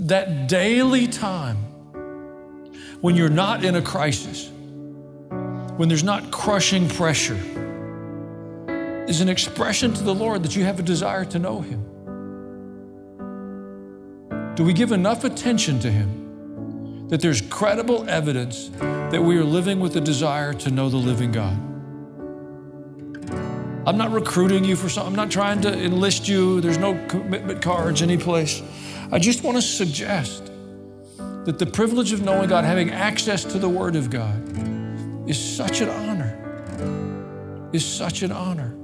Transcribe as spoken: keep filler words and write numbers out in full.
that daily time when you're not in a crisis, when there's not crushing pressure, is an expression to the Lord that you have a desire to know Him. Do we give enough attention to Him that there's credible evidence that we are living with a desire to know the living God? I'm not recruiting you for something. I'm not trying to enlist you. There's no commitment cards anyplace. I just want to suggest that the privilege of knowing God, having access to the Word of God, is such an honor, is such an honor.